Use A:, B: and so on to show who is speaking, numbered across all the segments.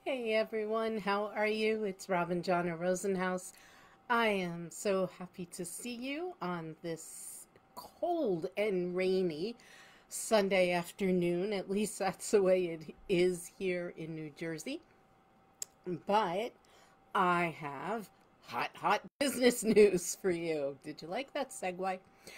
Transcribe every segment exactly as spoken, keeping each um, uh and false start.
A: Hey everyone, how are you? It's Robin Jonna Rosenhaus. I am so happy to see you on this cold and rainy Sunday afternoon. At least that's the way it is here in New Jersey. But I have hot, hot business news for you. Did you like that segue?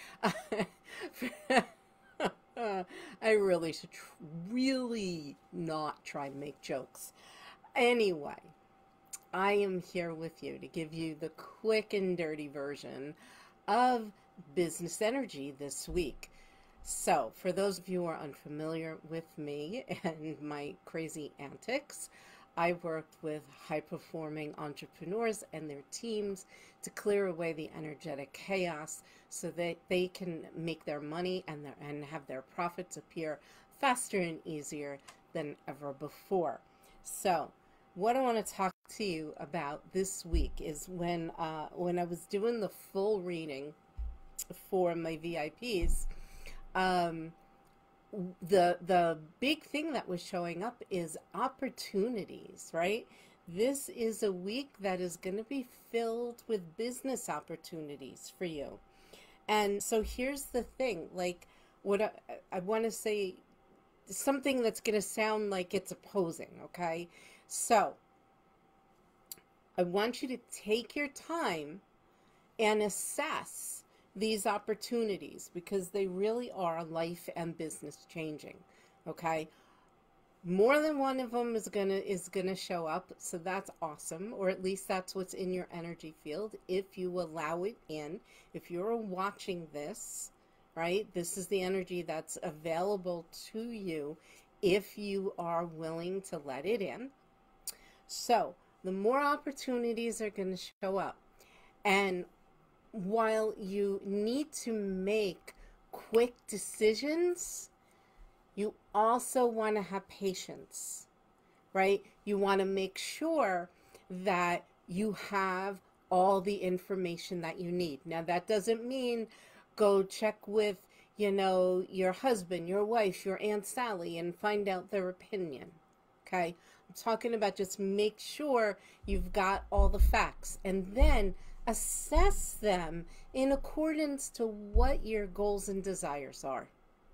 A: I really should tr- really not try to make jokes. Anyway, I am here with you to give you the quick and dirty version of business energy this week. So, for those of you who are unfamiliar with me and my crazy antics, I worked with high performing entrepreneurs and their teams to clear away the energetic chaos so that they can make their money and, their, and have their profits appear faster and easier than ever before. So, what I want to talk to you about this week is when uh, when I was doing the full reading for my V I Ps, um, the the big thing that was showing up is opportunities, right? This is a week that is going to be filled with business opportunities for you. And so here's the thing, like what I, I want to say something that's going to sound like it's opposing, okay? So I want you to take your time and assess these opportunities because they really are life and business changing. Okay. More than one of them is gonna is gonna show up, so that's awesome, or at least that's what's in your energy field if you allow it in. If you're watching this, right, this is the energy that's available to you if you are willing to let it in. So the more opportunities are going to show up. And while you need to make quick decisions, you also want to have patience, right? You want to make sure that you have all the information that you need. Now, that doesn't mean go check with, you know, your husband, your wife, your Aunt Sally and find out their opinion, okay? I'm talking about just make sure you've got all the facts and then assess them in accordance to what your goals and desires are.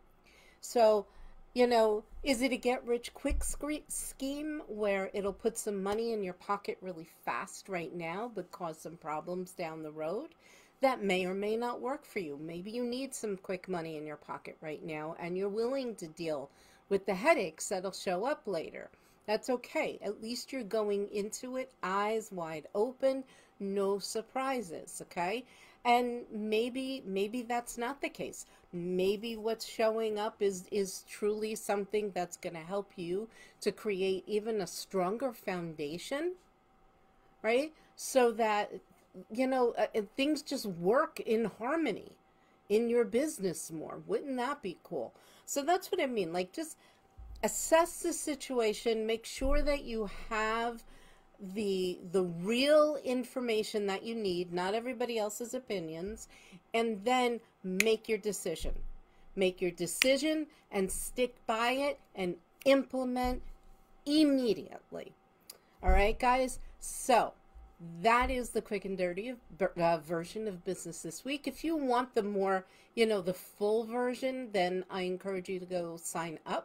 A: So, you know, is it a get rich quick scheme where it'll put some money in your pocket really fast right now but cause some problems down the road? That may or may not work for you. Maybe you need some quick money in your pocket right now and you're willing to deal with the headaches that'll show up later. That's okay. At least you're going into it eyes wide open, no surprises, okay? And maybe maybe that's not the case. Maybe what's showing up is is truly something that's going to help you to create even a stronger foundation, right? So that you know uh, things just work in harmony in your business more. Wouldn't that be cool? So that's what I mean. Like just assess the situation, make sure that you have the the real information that you need, not everybody else's opinions, and then make your decision. Make your decision and stick by it and implement immediately. All right, guys? So that is the quick and dirty uh, version of business this week. If you want the more, you know, the full version, then I encourage you to go sign up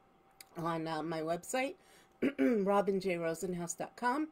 A: on uh, my website, robin j rosenhaus dot com,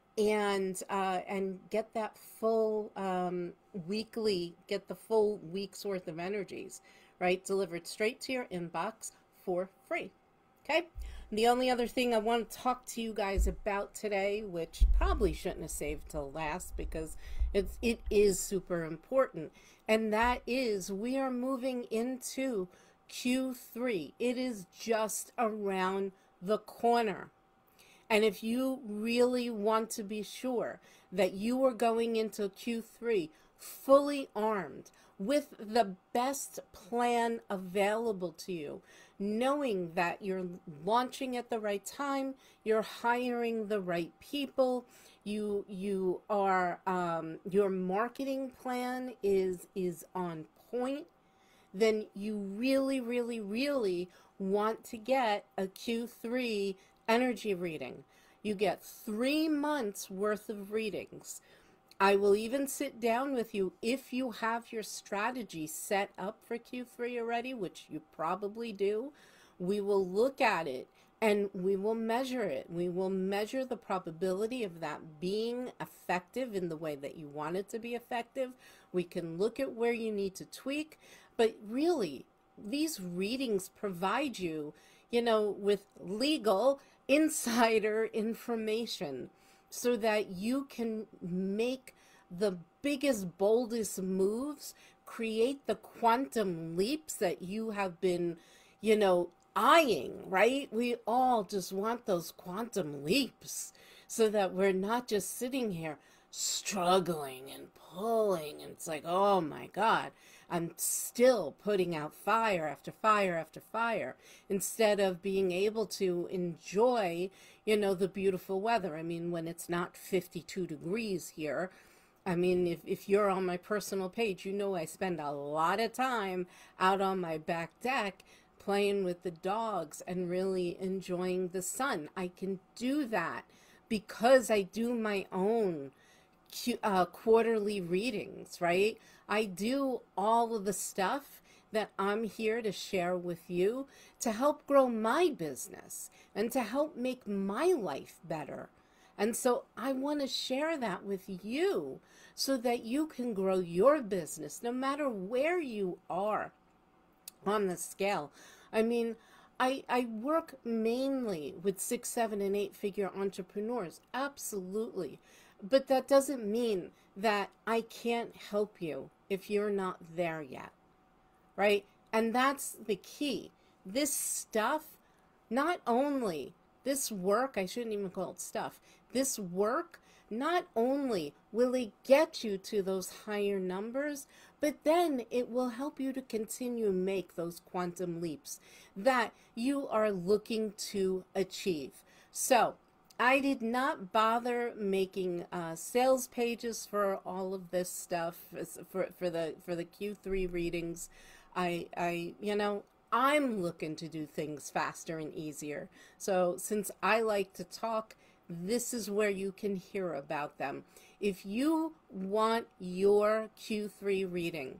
A: and uh, and get that full um, weekly, get the full week's worth of energies, right, delivered straight to your inbox for free. Okay. The only other thing I want to talk to you guys about today, which probably shouldn't have saved till last because it's it is super important, and that is we are moving into Q three. It is just around the corner. And if you really want to be sure that you are going into Q three fully armed with the best plan available to you, knowing that you're launching at the right time, you're hiring the right people, you you are um, your marketing plan is is on point, then you really, really, really want to get a Q three energy reading. You get three months worth of readings. I will even sit down with you if you have your strategy set up for Q three already, which you probably do. We will look at it and we will measure it. We will measure the probability of that being effective in the way that you want it to be effective. We can look at where you need to tweak, but really, these readings provide you, you know, with legal insider information so that you can make the biggest, boldest moves, create the quantum leaps that you have been, you know, eyeing, right? We all just want those quantum leaps so that we're not just sitting here struggling and pulling. And it's like, oh my God, I'm still putting out fire after fire after fire instead of being able to enjoy, you know, the beautiful weather. I mean, when it's not fifty-two degrees here, I mean, if, if you're on my personal page, you know I spend a lot of time out on my back deck playing with the dogs and really enjoying the sun. I can do that because I do my own uh, quarterly readings, right? I do all of the stuff that I'm here to share with you to help grow my business and to help make my life better. And so I want to share that with you so that you can grow your business no matter where you are on the scale. I mean, I, I work mainly with six, seven, and eight figure entrepreneurs. Absolutely. But that doesn't mean that I can't help you if you're not there yet, right? And that's the key. This stuff, not only this work, I shouldn't even call it stuff, this work, not only will it get you to those higher numbers, but then it will help you to continue make those quantum leaps that you are looking to achieve. So I did not bother making uh, sales pages for all of this stuff for, for the for the Q three readings. I, I, you know, I'm looking to do things faster and easier. So since I like to talk, this is where you can hear about them. If you want your Q three reading,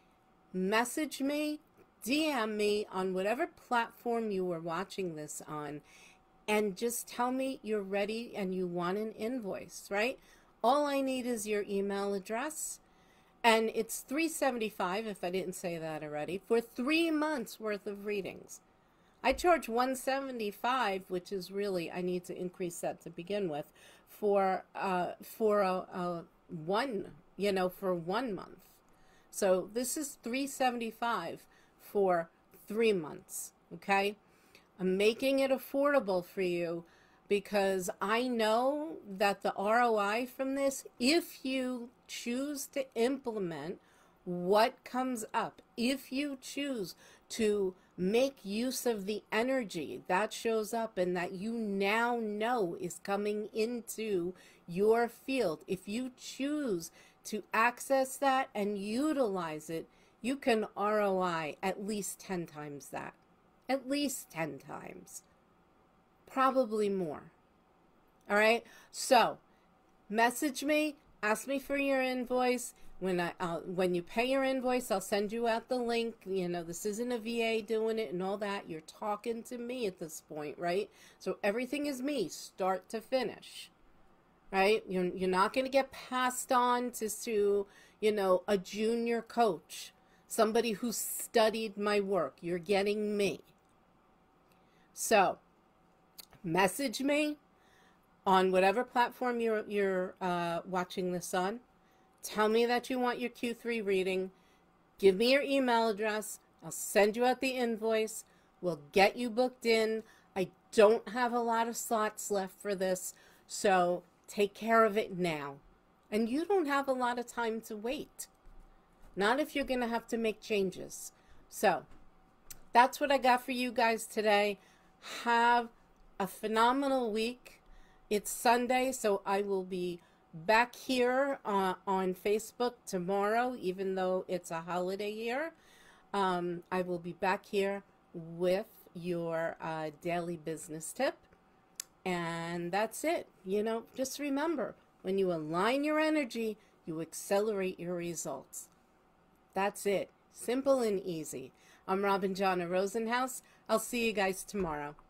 A: message me, D M me on whatever platform you are watching this on, and just tell me you're ready and you want an invoice, right? All I need is your email address, and it's three seventy-five, if I didn't say that already, for three months worth of readings. I charge one seventy-five, which is really, I need to increase that to begin with, for uh, for a, a one, you know, for one month. So this is three seventy-five for three months, okay? I'm making it affordable for you because I know that the R O I from this, if you choose to implement what comes up, if you choose to make use of the energy that shows up and that you now know is coming into your field, if you choose to access that and utilize it, you can R O I at least ten times that. At least ten times. Probably more. All right? So, message me, ask me for your invoice. When I uh, when you pay your invoice, I'll send you out the link. You know, this isn't a V A doing it and all that. You're talking to me at this point, right? So everything is me, start to finish, right? You're, you're not going to get passed on to, to, you know, a junior coach, somebody who studied my work. You're getting me. So, message me on whatever platform you're, you're uh, watching this on. Tell me that you want your Q three reading. Give me your email address. I'll send you out the invoice. We'll get you booked in. I don't have a lot of slots left for this, so take care of it now. And you don't have a lot of time to wait. Not if you're going to have to make changes. So, that's what I got for you guys today. Have a phenomenal week. It's Sunday, so I will be back here uh, on Facebook tomorrow, even though it's a holiday here. Um, I will be back here with your uh, daily business tip. And that's it. You know, just remember, when you align your energy, you accelerate your results. That's it. Simple and easy. I'm Robin Jana Rosenhaus. I'll see you guys tomorrow.